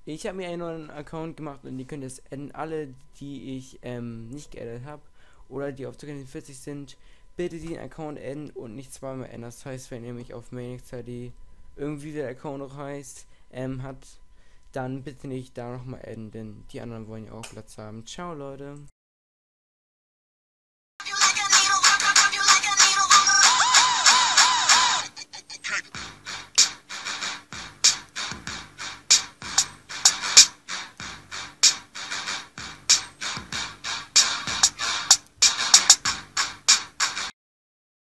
Ich habe mir einen neuen Account gemacht und die könnt ihr jetzt adden. Alle, die ich nicht geaddet habe oder die auf 40 sind, bitte den Account adden und nicht zweimal adden. Das heißt, wenn ihr mich auf MainXID irgendwie der Account noch heißt, hat, dann bitte nicht da nochmal adden, denn die anderen wollen ja auch Platz haben. Ciao, Leute.